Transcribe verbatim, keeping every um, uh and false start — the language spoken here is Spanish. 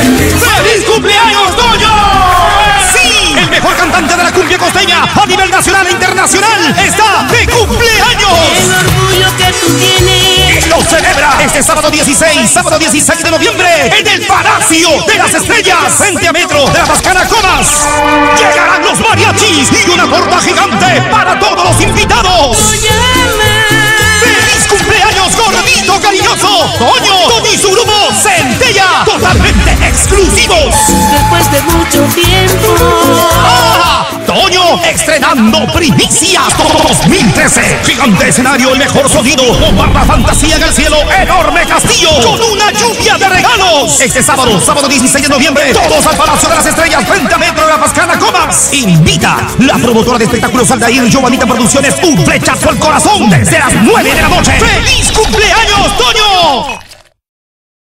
¡Feliz cumpleaños, Toño! ¡Sí! El mejor cantante de la cumbia costeña a nivel nacional e internacional está de cumpleaños. El orgullo que tú tienes. Lo celebra este sábado dieciséis, sábado dieciséis de noviembre en el Palacio de las Estrellas, frente a Metro de la Pascana Comas. Llegarán los mariachis y una torta gigante para todos los invitados. ¡Feliz cumpleaños, gordito cariñoso! ¡Toño! ¡Tony Surubo! ¡Centella! ¡Totalmente exclusivos! Después de mucho tiempo. ¡Ah! Toño estrenando Primicias dos mil trece. Gigante escenario, el mejor sonido. Bombarda fantasía en el cielo. Enorme castillo con una lluvia de regalos. Este sábado, sábado dieciséis de noviembre, todos al Palacio de las Estrellas, frente a Metro de la Pascana Comas. Invita la promotora de espectáculos Aldair Giovanita Producciones. Un flechazo al corazón desde las nueve de la noche. ¡Feliz cumpleaños, Toño!